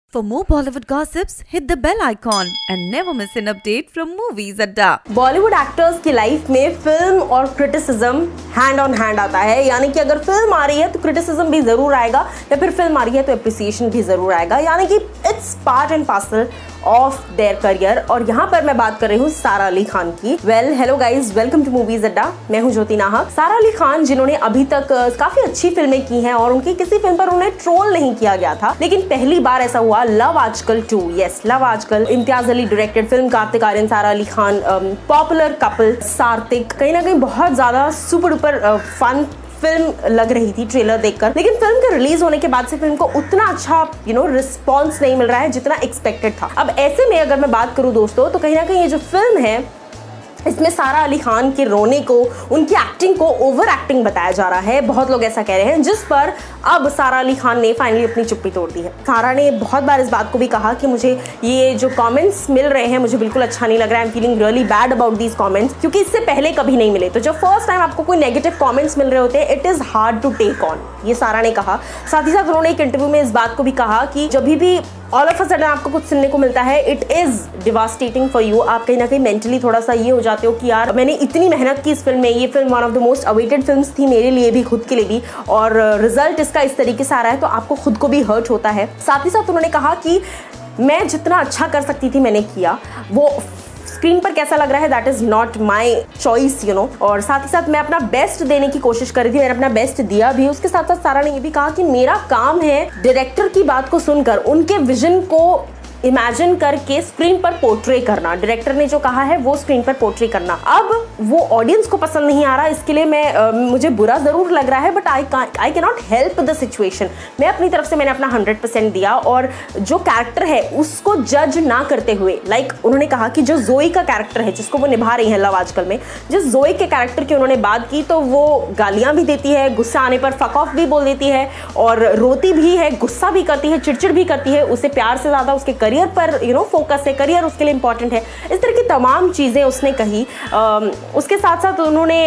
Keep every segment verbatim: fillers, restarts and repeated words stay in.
For more Bollywood gossips, hit the bell icon and never miss an update from Movies Adda. Bollywood actors की life में film और criticism hand on hand आता है, यानी कि अगर फिल्म आ रही है तो क्रिटिसिज्म भी जरूर आएगा या फिर फिल्म आ रही है तो एप्रिसिएशन भी जरूर आएगा, यानी कि it's part and parcel of their career. और यहाँ पर मैं बात कर रही हूँ सारा अली खान की। Well hello guys, welcome to Movies Adda. मैं हूँ ज्योति नाहक। सारा अली खान जिन्होंने अभी तक काफी अच्छी फिल्में की हैं और उनकी किसी फिल्म पर उन्हें ट्रोल नहीं किया गया था, लेकिन पहली बार ऐसा हुआ लव आजकल to. Yes, love Aajkal, Imtiaz Ali directed film, Kartik Aaryan, Sara Ali Khan, popular couple Sartik, कहीं ना कहीं बहुत ज्यादा सुपर डुपर फन फिल्म लग रही थी ट्रेलर देखकर। लेकिन फिल्म के रिलीज होने के बाद से फिल्म को उतना अच्छा यू नो रिस्पॉन्स नहीं मिल रहा है जितना एक्सपेक्टेड था। अब ऐसे में अगर मैं बात करूं दोस्तों, तो कहीं ना कहीं ये जो फिल्म है इसमें सारा अली खान के रोने को, उनकी एक्टिंग को ओवर एक्टिंग बताया जा रहा है, बहुत लोग ऐसा कह रहे हैं, जिस पर अब सारा अली खान ने फाइनली अपनी चुप्पी तोड़ दी है। सारा ने बहुत बार इस बात को भी कहा कि मुझे ये जो कमेंट्स मिल रहे हैं मुझे बिल्कुल अच्छा नहीं लग रहा है, I am feeling really bad about these comments, क्योंकि इससे पहले कभी नहीं मिले। तो जब फर्स्ट टाइम आपको कोई नेगेटिव कमेंट्स मिल रहे होते हैं, it is hard to take on, ये सारा ने कहा। साथ ही साथ उन्होंने एक इंटरव्यू में इस बात को भी कहा कि जब भी ऑल ऑफ अ सडन आपको कुछ सुनने को मिलता है, it is devastating for you. आप कहीं ना कहीं मेंटली थोड़ा सा ये हो जाते हो कि यार मैंने इतनी मेहनत की इस फिल्म में, ये film one of the most awaited films थी मेरे लिए भी, खुद के लिए भी, और रिजल्ट इसका इस तरीके से आ रहा है तो आपको खुद को भी हर्ट होता है। साथ ही साथ उन्होंने कहा कि मैं जितना अच्छा कर सकती थी मैंने किया, वो स्क्रीन पर कैसा लग रहा है that is not my choice you know. और साथ ही साथ मैं अपना बेस्ट देने की कोशिश कर रही थी, मैंने अपना बेस्ट दिया भी। उसके साथ साथ सारा ने ये भी कहा कि मेरा काम है डायरेक्टर की बात को सुनकर उनके विजन को इमेजिन करके स्क्रीन पर पोर्ट्रे करना, डायरेक्टर ने जो कहा है वो स्क्रीन पर पोर्ट्रे करना। अब वो ऑडियंस को पसंद नहीं आ रहा, इसके लिए मैं uh, मुझे बुरा जरूर लग रहा है, but I I can not help the situation. मैं अपनी तरफ से मैंने अपना हंड्रेड परसेंट दिया, और जो कैरेक्टर है उसको जज ना करते हुए, लाइक like, उन्होंने कहा कि जो जोई का कैरेक्टर है जिसको वो निभा रही है लव आजकल में, जिस जोई के कैरेक्टर की उन्होंने बात की तो वो गालियां भी देती है, गुस्सा आने पर फक ऑफ भी बोल देती है, और रोती भी है, गुस्सा भी करती है, चिड़चिड़ भी करती है, उसे प्यार से ज्यादा उसके करियर पर यू नो फोकस है, करियर उसके लिए इंपॉर्टेंट है, इस तरह की तमाम चीजें उसने कही। आ, उसके साथ साथ उन्होंने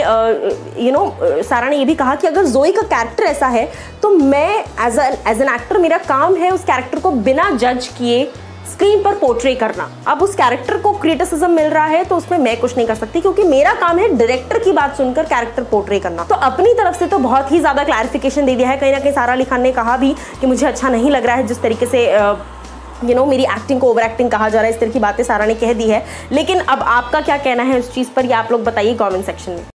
यू नो सारा ने ये भी कहा कि अगर जोई का कैरेक्टर ऐसा है तो मैं एज एज एन एक्टर मेरा काम है उस कैरेक्टर को बिना जज किए स्क्रीन पर पोर्ट्रे करना। अब उस कैरेक्टर को क्रिटिसिज्म मिल रहा है तो उसमें मैं कुछ नहीं कर सकती, क्योंकि मेरा काम है डायरेक्टर की बात सुनकर कैरेक्टर पोर्ट्रे करना। तो अपनी तरफ से तो बहुत ही ज्यादा क्लैरिफिकेशन दे दिया है। कहीं ना कहीं सारा अली खान ने कहा भी कि मुझे अच्छा नहीं लग रहा है जिस तरीके से यू you नो know, मेरी एक्टिंग को ओवर एक्टिंग कहा जा रहा है, इस तरह की बातें सारा ने कह दी है। लेकिन अब आपका क्या कहना है इस चीज़ पर, ये आप लोग बताइए कमेंट सेक्शन में।